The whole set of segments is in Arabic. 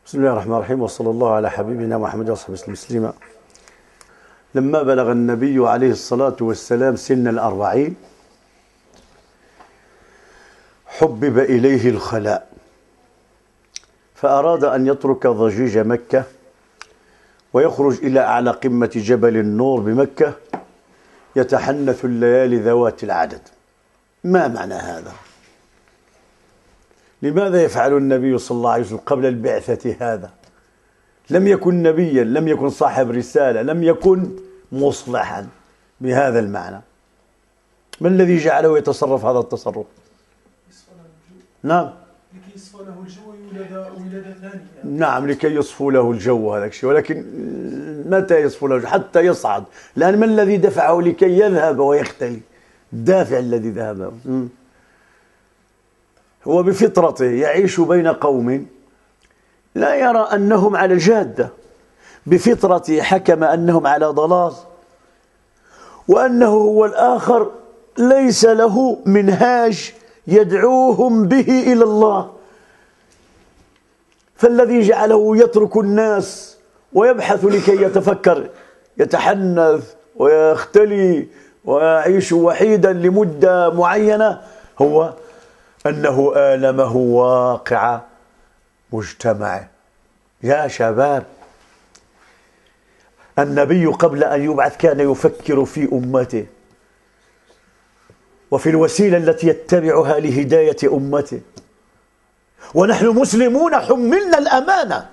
بسم الله الرحمن الرحيم، وصلى الله على حبيبنا محمد وصحبه وسلم. لما بلغ النبي عليه الصلاة والسلام سن 40 حبب إليه الخلاء، فأراد أن يترك ضجيج مكة ويخرج إلى أعلى قمة جبل النور بمكة يتحنث الليالي ذوات العدد. ما معنى هذا؟ لماذا يفعل النبي صلى الله عليه وسلم قبل البعثة هذا؟ لم يكن نبيا، لم يكن صاحب رسالة، لم يكن مصلحا بهذا المعنى. ما الذي جعله يتصرف هذا التصرف؟ نعم، لكي يصفى له الجو ولادة ثانية. نعم، لكي يصفو له الجو، هذا الشيء. ولكن متى يصفو له الجو؟ حتى يصعد. لأن ما الذي دفعه لكي يذهب ويختلي؟ الدافع الذي ذهب هو بفطرته يعيش بين قوم لا يرى أنهم على الجادة، بفطرته حكم أنهم على ضلال، وأنه هو الآخر ليس له منهاج يدعوهم به إلى الله. فالذي جعله يترك الناس ويبحث لكي يتفكر، يتحنث ويختلي ويعيش وحيدا لمدة معينة، هو أنه آلمه واقع مجتمعه. يا شباب، النبي قبل أن يبعث كان يفكر في أمته وفي الوسيلة التي يتبعها لهداية أمته، ونحن مسلمون حملنا الأمانة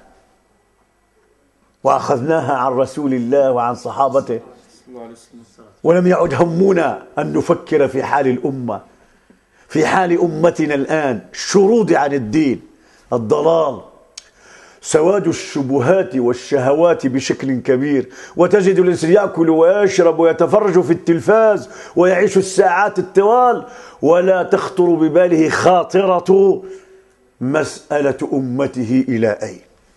وأخذناها عن رسول الله وعن صحابته، ولم يعد همنا أن نفكر في حال الأمة، في حال أمتنا الآن، الشرود عن الدين، الضلال، سواد الشبهات والشهوات بشكل كبير. وتجد الإنسان يأكل ويشرب ويتفرج في التلفاز ويعيش الساعات الطوال ولا تخطر بباله خاطرة مسألة أمته إلى أين.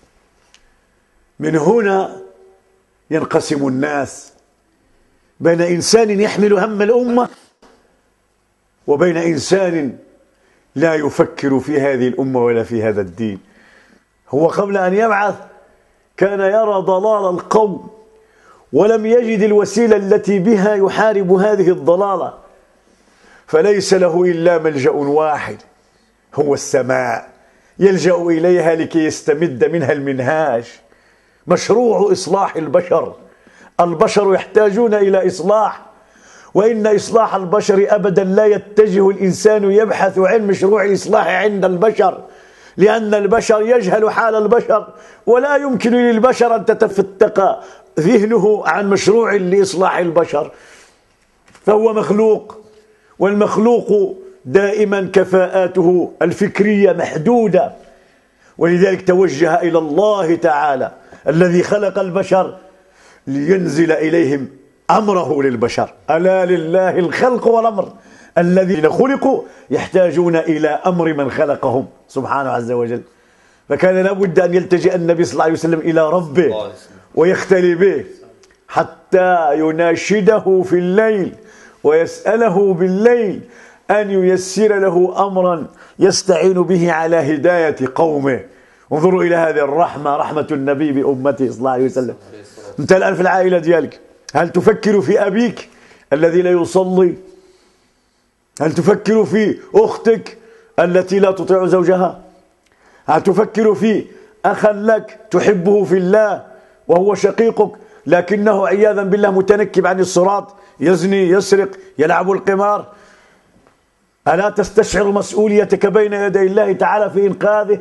من هنا ينقسم الناس بين إنسان يحمل هم الأمة وبين إنسان لا يفكر في هذه الأمة ولا في هذا الدين. هو قبل أن يبعث كان يرى ضلال القوم ولم يجد الوسيلة التي بها يحارب هذه الضلالة، فليس له إلا ملجأ واحد، هو السماء، يلجأ إليها لكي يستمد منها المنهاج. مشروع إصلاح البشر، البشر يحتاجون إلى إصلاح، وإن إصلاح البشر أبدا لا يتجه الإنسان يبحث عن مشروع الإصلاح عند البشر، لأن البشر يجهل حال البشر، ولا يمكن للبشر أن تتفتق ذهنه عن مشروع لإصلاح البشر، فهو مخلوق، والمخلوق دائما كفاءاته الفكرية محدودة، ولذلك توجه إلى الله تعالى الذي خلق البشر لينزل إليهم أمره للبشر. ألا لله الخلق والأمر، الذين خلقوا يحتاجون إلى أمر من خلقهم سبحانه عز وجل. فكان لابد أن يلتجئ النبي صلى الله عليه وسلم إلى ربه ويختلي به حتى يناشده في الليل ويسأله بالليل أن ييسر له أمرا يستعين به على هداية قومه. انظروا إلى هذه الرحمة، رحمة النبي بأمته صلى الله عليه وسلم. أنت الآن في العائلة ديالك هل تفكر في أبيك الذي لا يصلي؟ هل تفكر في أختك التي لا تطيع زوجها؟ هل تفكر في أخا لك تحبه في الله وهو شقيقك لكنه عياذا بالله متنكب عن الصراط، يزني، يسرق، يلعب القمار؟ ألا تستشعر مسؤوليتك بين يدي الله تعالى في إنقاذه؟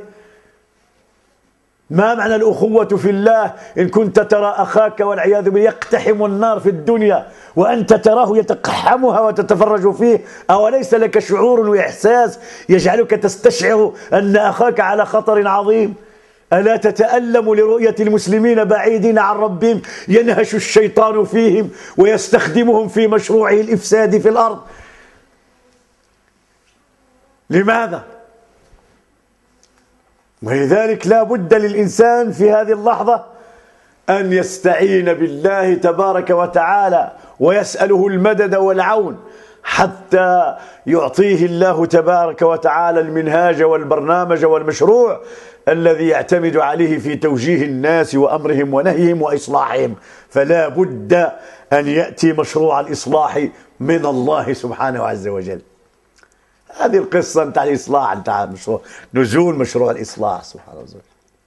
ما معنى الأخوة في الله إن كنت ترى أخاك والعياذ بالله يقتحم النار في الدنيا وأنت تراه يتقحمها وتتفرج فيه؟ أوليس لك شعور وإحساس يجعلك تستشعر أن أخاك على خطر عظيم؟ ألا تتألم لرؤية المسلمين بعيدين عن ربهم ينهش الشيطان فيهم ويستخدمهم في مشروعه الإفساد في الأرض؟ لماذا؟ ولذلك لا بد للإنسان في هذه اللحظة أن يستعين بالله تبارك وتعالى ويسأله المدد والعون حتى يعطيه الله تبارك وتعالى المنهاج والبرنامج والمشروع الذي يعتمد عليه في توجيه الناس وأمرهم ونهيهم وإصلاحهم، فلا بد أن يأتي مشروع الإصلاح من الله سبحانه عز وجل. هذه القصة نتاع الإصلاح، نتاع نزول مشروع الإصلاح سبحانه وتعالى.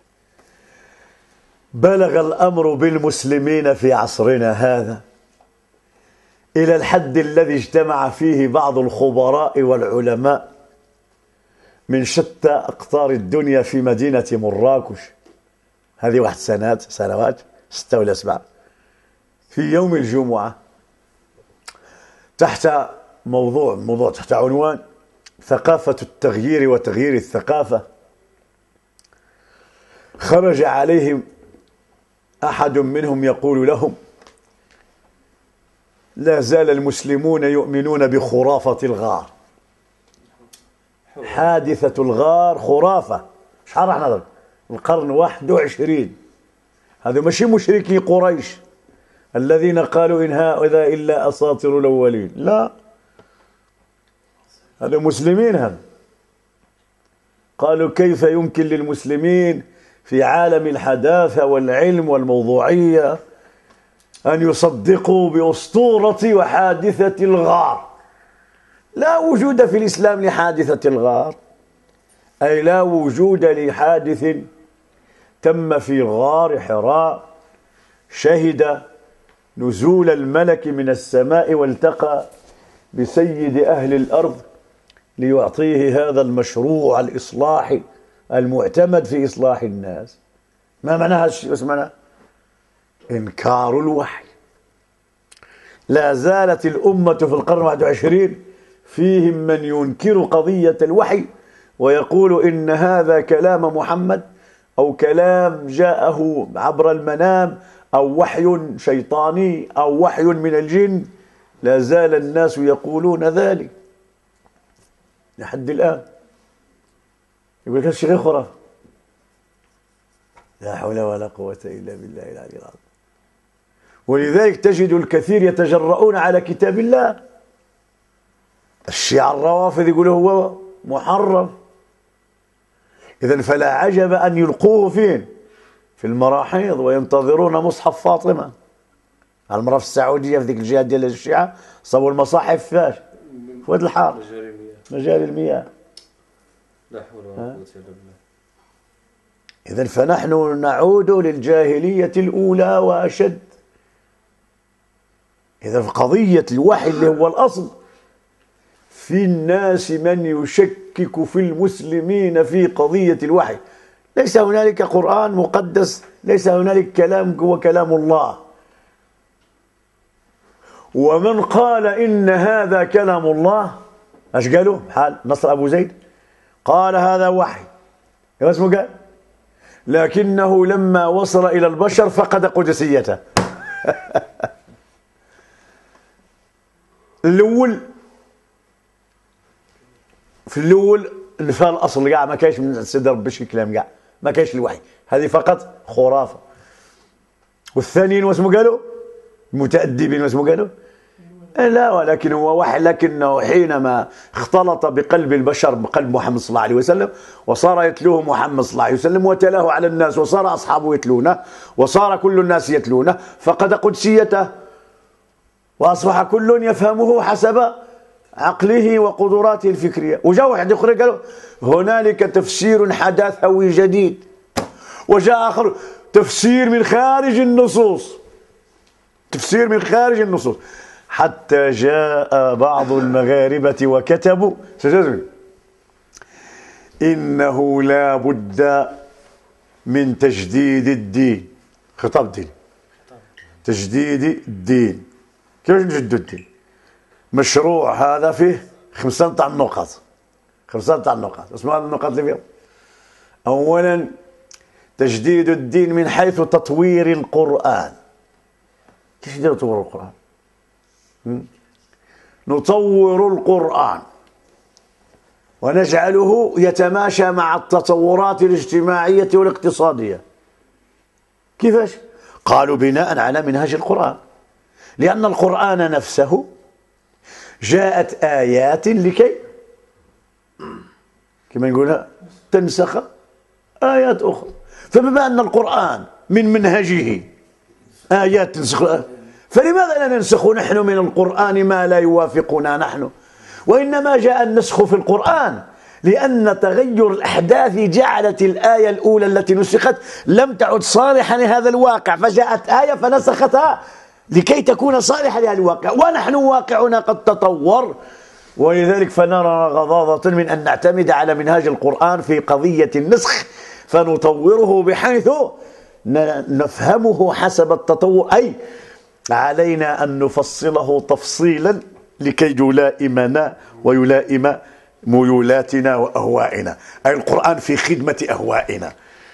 بلغ الأمر بالمسلمين في عصرنا هذا إلى الحد الذي اجتمع فيه بعض الخبراء والعلماء من شتى أقطار الدنيا في مدينة مراكش. هذه واحد سنوات 6 ولا 7، في يوم الجمعة، تحت موضوع تحت عنوان ثقافة التغيير وتغيير الثقافة. خرج عليهم أحد منهم يقول لهم: لا زال المسلمون يؤمنون بخرافة الغار. حادثة الغار خرافة. شحال راح نضرب؟ القرن 21. هذا ماشي مشركي قريش الذين قالوا إن هذا إلا أساطير الأولين، لا، هذا مسلمين. هم قالوا كيف يمكن للمسلمين في عالم الحداثة والعلم والموضوعية أن يصدقوا بأسطورة وحادثة الغار؟ لا وجود في الإسلام لحادثة الغار، أي لا وجود لحادث تم في غار حراء شهد نزول الملك من السماء والتقى بسيد أهل الأرض ليعطيه هذا المشروع الإصلاحي المعتمد في إصلاح الناس. ما معنى هذا الشيء؟ اسمنا إنكار الوحي. لا زالت الأمة في القرن 21 فيهم من ينكر قضية الوحي ويقول إن هذا كلام محمد، أو كلام جاءه عبر المنام، أو وحي شيطاني، أو وحي من الجن. لا زال الناس يقولون ذلك لحد الآن. يقول لك هذا شيء غير خرافة. لا حول ولا قوة إلا بالله العلي العظيم. ولذلك تجد الكثير يتجرؤون على كتاب الله. الشيعة الروافض يقولوا هو محرم. إذن فلا عجب أن يلقوه فين؟ في المراحيض، وينتظرون مصحف فاطمة. المرة في السعودية في ذيك الجهة ديال الشيعة صابوا المصاحف فاش؟ في واد الحار، مجاري المياه. لا حول ولا قوة إلا بالله. إذن فنحن نعود للجاهلية الأولى وأشد. إذا في قضية الوحي اللي هو الأصل، في الناس من يشكك في المسلمين في قضية الوحي. ليس هنالك قرآن مقدس، ليس هنالك كلام هو كلام الله. ومن قال إن هذا كلام الله، ايش قالوا؟ حال نصر أبو زيد قال هذا وحي، ايش قال؟ لكنه لما وصل إلى البشر فقد قدسيته. في الأول نفى الأصل كاع، ما كاينش من سيدي ربي شي كلام كاع، ما كاينش الوحي، هذه فقط خرافة. والثانيين واسمو قالوا؟ المتأدبين واسمو قالوا؟ لا، ولكن هو وحي، لكنه حينما اختلط بقلب البشر بقلب محمد صلى الله عليه وسلم، وصار يتلوه محمد صلى الله عليه وسلم وتلاه على الناس، وصار أصحابه يتلونه، وصار كل الناس يتلونه، فقد قدسيته، وأصبح كل يفهمه حسب عقله وقدراته الفكرية. وجاء واحد آخر قالوا هنالك تفسير حداثوي جديد، وجاء آخر تفسير من خارج النصوص، تفسير من خارج النصوص، حتى جاء بعض المغاربة وكتبوا إنه لا بد من تجديد الدين. خطاب ديني، تجديد الدين. كيف نجدد الدين؟ مشروع هذا فيه 5 تاع النقاط، 5 تاع النقاط. اسمعوا النقاط اللي فيهم. أولا تجديد الدين من حيث تطوير القرآن. كيف يديروا تطوير القرآن؟ نطور القرآن ونجعله يتماشى مع التطورات الاجتماعية والاقتصادية. كيفاش؟ قالوا بناء على منهج القرآن، لأن القرآن نفسه جاءت آيات لكي كما نقولها تنسخ آيات أخرى. فبما أن القرآن من منهجه آيات تنسخ، فلماذا لا ننسخ نحن من القرآن ما لا يوافقنا نحن؟ وإنما جاء النسخ في القرآن لأن تغير الأحداث جعلت الآية الأولى التي نسخت لم تعد صالحة لهذا الواقع، فجاءت آية فنسختها لكي تكون صالحة لهذا الواقع، ونحن واقعنا قد تطور، ولذلك فنرى غضاضة من أن نعتمد على منهاج القرآن في قضية النسخ فنطوره بحيث نفهمه حسب التطور، أي علينا أن نفصله تفصيلا لكي يلائمنا ويلائم ميولاتنا وأهوائنا، أي القرآن في خدمة أهوائنا.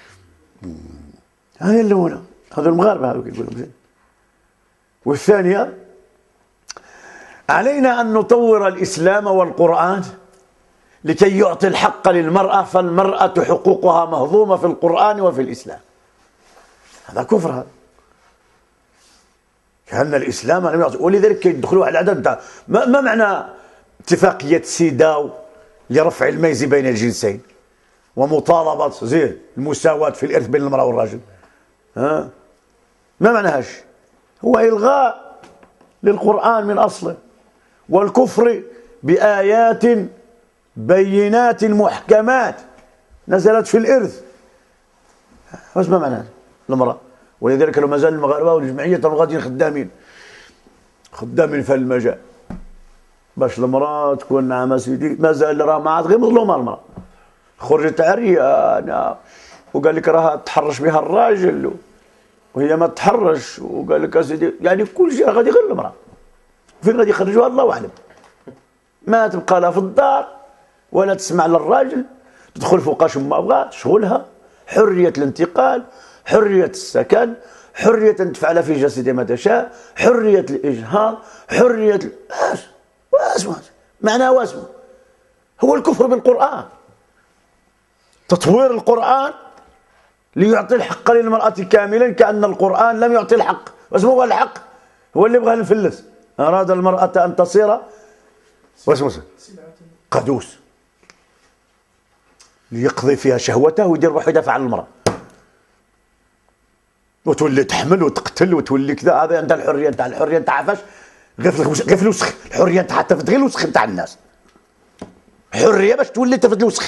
هذا اللي هذا المغاربة يقولون. والثانية علينا أن نطور الإسلام والقرآن لكي يعطي الحق للمرأة، فالمرأة حقوقها مهضومة في القرآن وفي الإسلام. هذا كفر، هذا كأن الإسلام لم يعطي، ولذلك يدخلوا على العدد. ما معنى اتفاقية سيداو لرفع الميز بين الجنسين ومطالبة زين المساواة في الإرث بين المرأة والرجل؟ ها، ما معناهاش؟ هو إلغاء للقرآن من أصله، والكفر بآيات بينات محكمات نزلت في الإرث. بس ما معناها المرأة؟ ولذلك لو ما زال المغاربة والجمعية غاديين خدامين في المجال باش المرأة تكون نعم سيدي، ما زال راه ما عاد غير مظلومة المرأة، خرجت عريانة وقال لك راه تحرش بها الراجل وهي ما تحرش، وقال لك سيدي يعني كل شيء غادي غير المرأة. فين غادي يخرجوها الله أعلم، ما تبقى لا في الدار ولا تسمع للراجل، تدخل فوقاش ما بغات شغلها، حرية الانتقال، حرية السكن، حرية أن تفعل في جسدها ما تشاء، حرية الإجهاض، حرية واسمه معناه واسمه هو الكفر بالقرآن. تطوير القرآن ليعطي الحق للمرأة كاملا، كأن القرآن لم يعطي الحق. واسمه هو الحق، هو اللي بغى نفلس. أراد المرأة أن تصير واسمه قدوس ليقضي فيها شهوته ويدير روحه يدافع عن المرأة، وتولي تحمل وتقتل وتولي كذا. هذا عندها الحرية نتاع، الحرية نتاع عفاش غير في الوسخ، الحرية نتاع تفد غير الوسخ نتاع الناس، حرية باش تولي تفد الوسخ.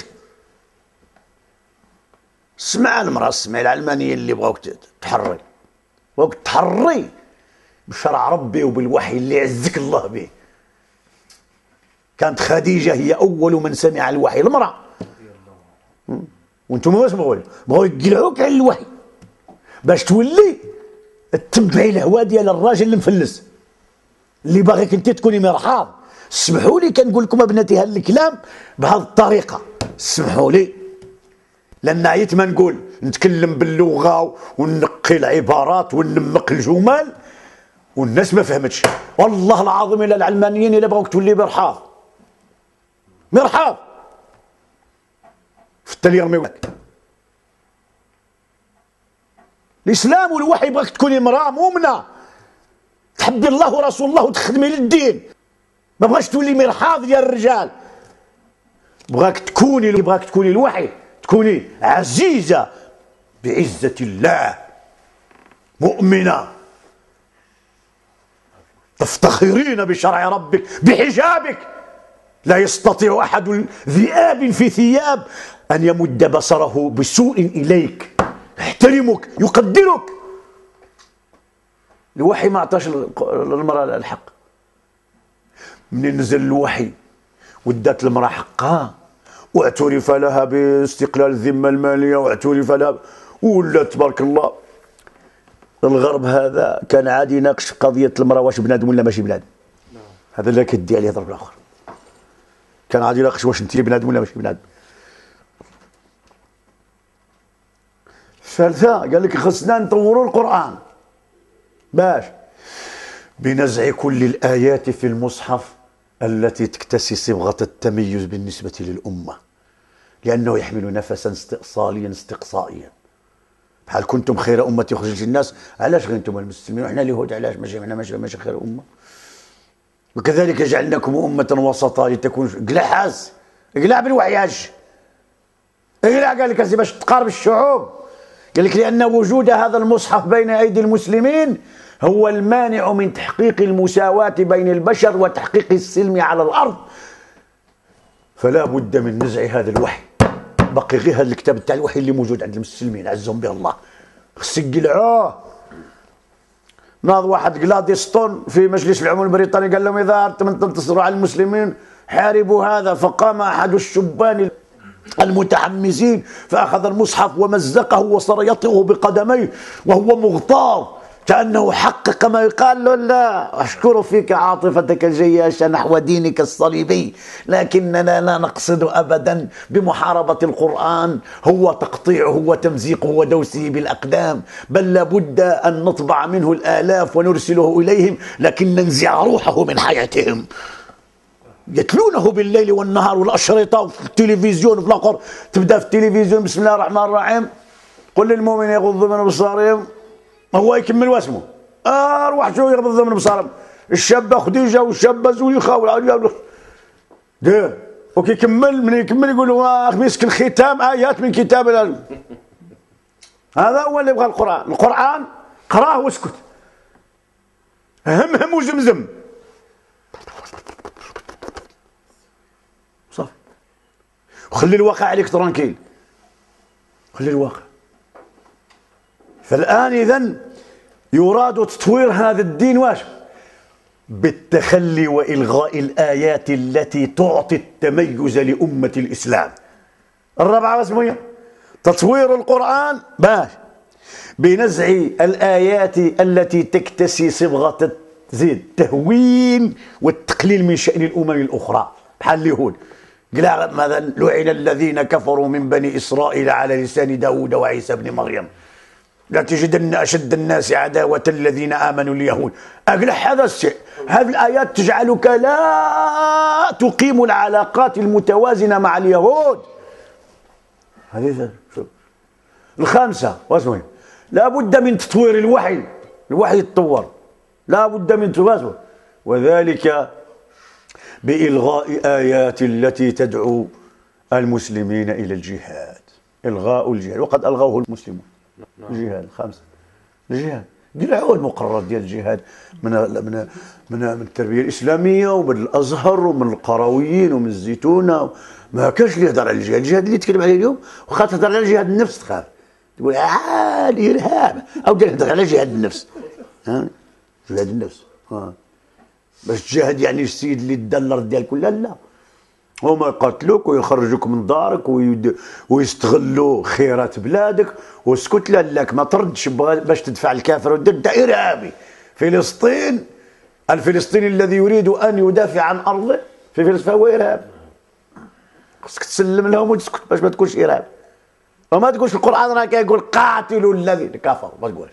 اسمع المرأة، اسمعي العلمانية اللي بغاوك تحري، بغاوك تحري بشرع ربي وبالوحي اللي عزك الله به. كانت خديجة هي أول من سمع الوحي، المرأة. وانتم واش بغاو يقلعوك على الوحي باش تولي تتبعي الهوى ديال الراجل المفلس اللي باغيك انت تكوني مرحاض. اسمحوا لي كنقول لكم ابنتي هذا الكلام بهذه الطريقه، اسمحوا لي، لان عيت ما نقول نتكلم باللغه ونقي العبارات وننمق الجمل والناس ما فهمتش. والله العظيم الا العلمانيين الا بغاوك تولي مرحاض في التلير ما يقولك الاسلام والوحي. بغاك تكوني امراه مؤمنه تحبي الله ورسول الله وتخدمي للدين، ما بغاش تولي مرحاض ديال الرجال. بغاك تكوني الوحي، تكوني عزيزه بعزه الله، مؤمنه تفتخرين بشرع ربك بحجابك. لا يستطيع احد ذئاب في ثياب ان يمد بصره بسوء اليك، يحترمك يقدرك. الوحي ما عطاش للمرأة الحق. من نزل الوحي ودات المرأة حقها واعترف لها باستقلال الذمة المالية واعترف لها، ولا تبارك الله الغرب هذا كان عادي يناقش قضية المرأة واش بنادم ولا ماشي بنادم. هذا لا كدي عليه ضرب الآخر. كان عادي يناقش واش انت بنادم ولا ماشي بنادم. الثالثة قال لك خصنا نطوروا القرآن باش بنزع كل الآيات في المصحف التي تكتسي صبغة التميز بالنسبة للأمة، لأنه يحمل نفسا استئصاليا استقصائيا. بحال كنتم خير أمة أخرجت للناس، علاش غير انتم المسلمين وحنا اليهود علاش ماشي خير أمة؟ وكذلك جعلناكم أمة وسطا لتكونوا. قلع حاس، قلع بالوحياج، لا قال لك باش تقارب الشعوب، قال لك لأن وجود هذا المصحف بين أيدي المسلمين هو المانع من تحقيق المساواة بين البشر وتحقيق السلم على الأرض، فلا بد من نزع هذا الوحي. بقي غير هذا الكتاب تاع الوحي اللي موجود عند المسلمين عزهم به الله، خصك قلعوه. ناض واحد جلادستون في مجلس العموم البريطاني قال لهم إذا أردتم تنتصروا على المسلمين حاربوا هذا، فقام أحد الشبان المتحمسين فأخذ المصحف ومزقه وصار يطئه بقدميه وهو مغتاظ كأنه حقق ما يقال له. لا، أشكر فيك عاطفتك الجياشة نحو دينك الصليبي، لكننا لا نقصد أبدا بمحاربة القرآن هو تقطيعه وتمزيقه ودوسه بالأقدام، بل لابد أن نطبع منه الآلاف ونرسله إليهم، لكن ننزع روحه من حياتهم. يتلونه بالليل والنهار والأشرطة وفي التلفزيون وفي الآخر، تبدأ في التلفزيون بسم الله الرحمن الرحيم قل للمؤمن يغض من أبصارهم، هو يكمل واسمه أروح شو يغض من أبصارهم، الشابة خديجة والشابة زليخة والعجاب ده، وكيكمل من يكمل يقول له مسك الختام آيات من كتاب الله. هذا هو اللي يبغى القرآن. القرآن قراه واسكت، هم وزمزم صافي، وخلي الواقع عليك ترانكيل، خلي الواقع. فالآن إذن يراد تطوير هذا الدين واش؟ بالتخلي وإلغاء الآيات التي تعطي التميز لأمة الإسلام. الرابعة واسمها تطوير القرآن باش بنزع الآيات التي تكتسي صبغة التهوين والتقليل من شأن الأمم الأخرى، بحال اليهود قال مثلا لعن الذين كفروا من بني إسرائيل على لسان داود وعيسى بن مريم لا تجدن أشد الناس عداوة الذين آمنوا اليهود. أقلح هذا الشيء، هذه الآيات تجعلك لا تقيم العلاقات المتوازنة مع اليهود. هذه الخامسة واسمه لا بد من تطوير الوحي، الوحي يتطور، لا بد من تطويره، وذلك بإلغاء آيات التي تدعو المسلمين إلى الجهاد. إلغاء الجهاد، وقد ألغوه المسلمون. الجهاد الخامسة، الجهاد قلعوا المقررات ديال الجهاد من التربية الإسلامية ومن الأزهر ومن القرويين ومن الزيتونة. ما كاش اللي يهضر على الجهاد، الجهاد اللي تكلم عليه اليوم وخا تهضر على جهاد النفس تخاف تقول الإرهاب، أو تهضر على جهاد النفس. جهاد النفس باش تجاهد يعني السيد اللي الدلر ديالك ولا لا، هما يقتلوك ويخرجوك من دارك ويستغلوا خيرات بلادك واسكت لك ما تردش باش تدفع الكافر وانت إرهابي. فلسطين، الفلسطيني الذي يريد أن يدافع عن أرضه في فلسطين فهو إرهابي، خصك تسلم لهم وتسكت باش ما تكونش إرهابي. وما تقولش القرآن راه كيقول قاتلوا الذين كفروا، ما تقولش.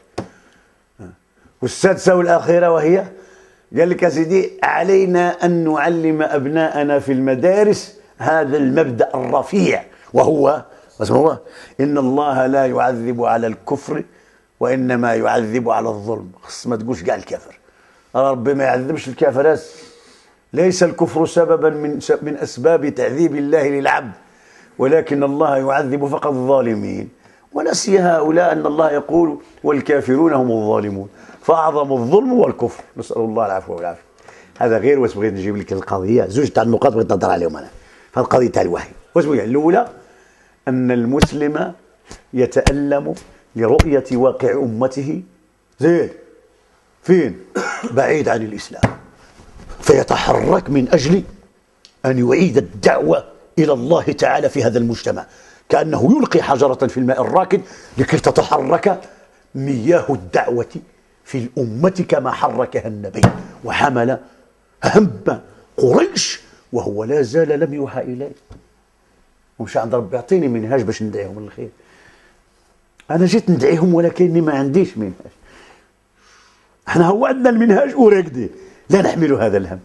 والسادسة والأخيرة وهي قال لك يا سيدي علينا أن نعلم أبناءنا في المدارس هذا المبدأ الرفيع، وهو اسمه إن الله لا يعذب على الكفر وإنما يعذب على الظلم. خص ما تقولش كاع الكافر، ربي ما يعذبش الكافر، ليس الكفر سببا من أسباب تعذيب الله للعبد، ولكن الله يعذب فقط الظالمين. ونسي هؤلاء أن الله يقول والكافرون هم الظالمون، فأعظم الظلم هو الكفر، نسأل الله العفو والعافية. هذا غير واش بغيت نجيب لك القضية، زوج تاع النقاط بغيت نهضر عليهم أنا في القضية تاع الوحي. واش بغيت؟ الأولى أن المسلم يتألم لرؤية واقع أمته زين فين؟ بعيد عن الإسلام، فيتحرك من أجل أن يعيد الدعوة إلى الله تعالى في هذا المجتمع، كأنه يلقي حجرة في الماء الراكد لكي تتحرك مياه الدعوة في الأمة كما حركها النبي وحمل هم قريش وهو لا زال لم يوحى إليه. ومشى عند ربي يعطيني منهاج باش ندعيهم للخير. أنا جيت ندعيهم ولكني ما عنديش منهاج. احنا هو عندنا المنهاج وراكدين لا نحمل هذا الهم.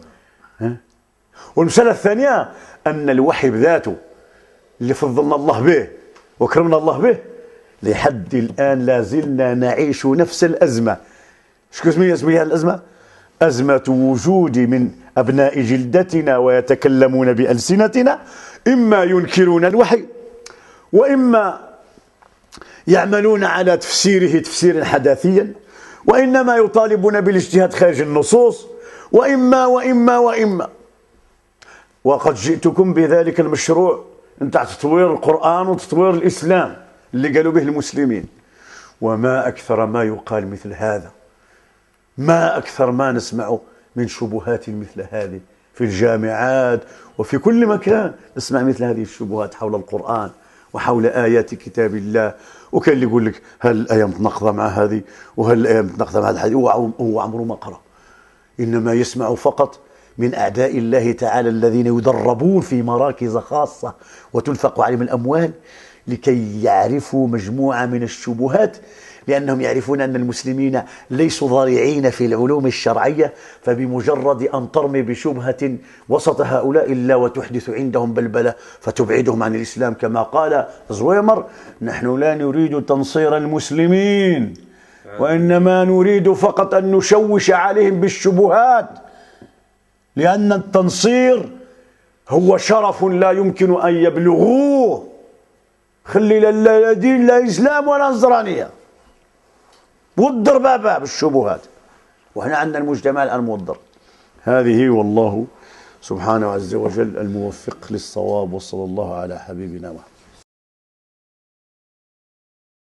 والمسألة الثانية أن الوحي بذاته اللي فضلنا الله به وكرمنا الله به لحد الآن لا زلنا نعيش نفس الأزمة. شكو اسمها الأزمة؟ أزمة وجود من أبناء جلدتنا ويتكلمون بألسنتنا إما ينكرون الوحي وإما يعملون على تفسيره تفسيرا حداثيا، وإنما يطالبون بالاجتهاد خارج النصوص، وإما وقد جئتكم بذلك المشروع نتاع تطوير القرآن وتطوير الإسلام اللي قالوا به المسلمين. وما أكثر ما يقال مثل هذا، ما أكثر ما نسمع من شبهات مثل هذه في الجامعات وفي كل مكان. نسمع مثل هذه الشبهات حول القرآن وحول آيات كتاب الله، وكان اللي يقول لك هل الآية متناقضة مع هذه، وهل الآية متناقضة مع هذا الحديث. هو عمره ما قرأ، إنما يسمع فقط من أعداء الله تعالى الذين يدربون في مراكز خاصة وتنفق عليهم الأموال لكي يعرفوا مجموعة من الشبهات، لأنهم يعرفون أن المسلمين ليسوا ضارعين في العلوم الشرعية، فبمجرد أن ترمي بشبهة وسط هؤلاء الله وتحدث عندهم بلبلة فتبعدهم عن الإسلام، كما قال زويمر: نحن لا نريد تنصير المسلمين، وإنما نريد فقط أن نشوش عليهم بالشبهات، لأن التنصير هو شرف لا يمكن أن يبلغوه. خلي لا دين لا إسلام ولا نصرانية، وضر بابا بالشبهات، وإحنا عندنا المجتمع الآن موضر. هذه والله سبحانه عز وجل الموفق للصواب، وصلى الله على حبيبنا محمد.